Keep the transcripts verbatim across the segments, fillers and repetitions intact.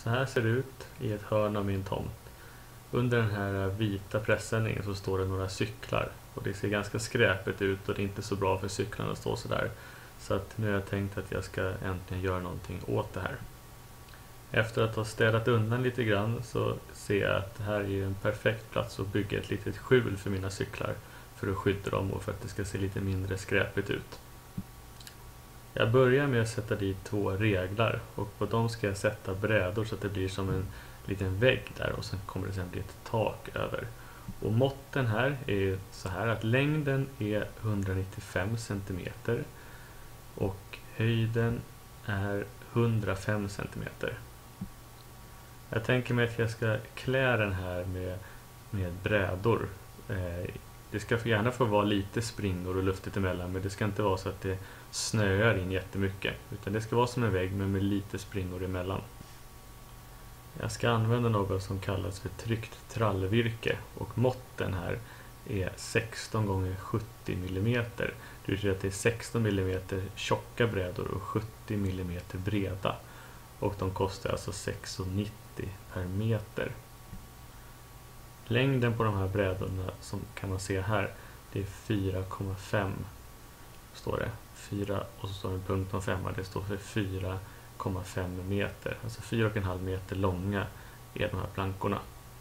Så här ser det ut i ett hörn av min tomt. Under den här vita pressändningen så står det några cyklar. Och det ser ganska skräpigt ut och det är inte så bra för cyklarna att stå så där. Så att nu har jag tänkt att jag ska äntligen göra någonting åt det här. Efter att ha städat undan lite grann så ser jag att det här är en perfekt plats att bygga ett litet skjul för mina cyklar. För att skydda dem och för att det ska se lite mindre skräpigt ut. Jag börjar med att sätta dit två reglar och på dem ska jag sätta brädor så att det blir som en liten vägg där och sen kommer det sen bli ett tak över. Och måtten här är så här att längden är etthundranittiofem centimeter och höjden är hundrafem centimeter. Jag tänker mig att jag ska klä den här med, med brädor. Eh, det ska gärna få vara lite springor och luftigt emellan, men det ska inte vara så att det snöar in jättemycket. Utan det ska vara som en vägg men med lite springor emellan. Jag ska använda något som kallas för tryckt trallvirke och måtten här är sexton gånger sjuttio millimeter. Det betyder att det är sexton millimeter tjocka brädor och sjuttio millimeter breda. Och de kostar alltså sex kronor nittio per meter. Längden på de här brädorna som kan man se här, det är fyra komma fem står det. fyra och så står det en punkt om femma, det står för fyra komma fem meter. Alltså fyra komma fem meter långa är de här plankorna.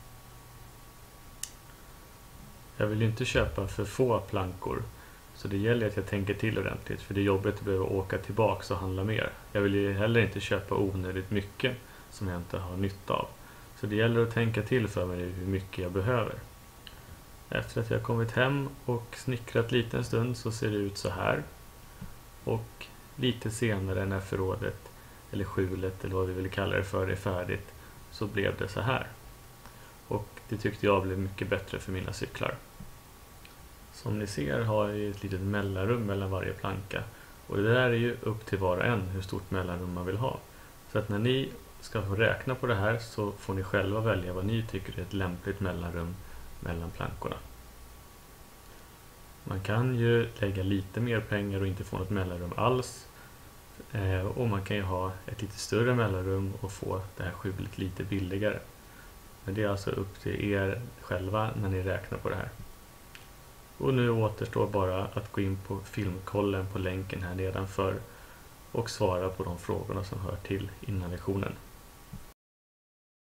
Jag vill ju inte köpa för få plankor. Så det gäller att jag tänker till ordentligt, för det är jobbigt att behöva åka tillbaka och handla mer. Jag vill ju heller inte köpa onödigt mycket som jag inte har nytta av. Så det gäller att tänka till för mig hur mycket jag behöver. Efter att jag kommit hem och snickrat lite en stund så ser det ut så här. Och lite senare när förrådet, eller skjulet eller vad vi vill kalla det för, är färdigt så blev det så här. Och det tyckte jag blev mycket bättre för mina cyklar. Som ni ser har jag ett litet mellanrum mellan varje planka. Och det där är ju upp till var och en hur stort mellanrum man vill ha. Så att när ni ska få räkna på det här så får ni själva välja vad ni tycker är ett lämpligt mellanrum mellan plankorna. Man kan ju lägga lite mer pengar och inte få något mellanrum alls. Eh, och man kan ju ha ett lite större mellanrum och få det här skjulet lite billigare. Men det är alltså upp till er själva när ni räknar på det här. Och nu återstår bara att gå in på filmkollen på länken här nedanför och svara på de frågorna som hör till innan lektionen.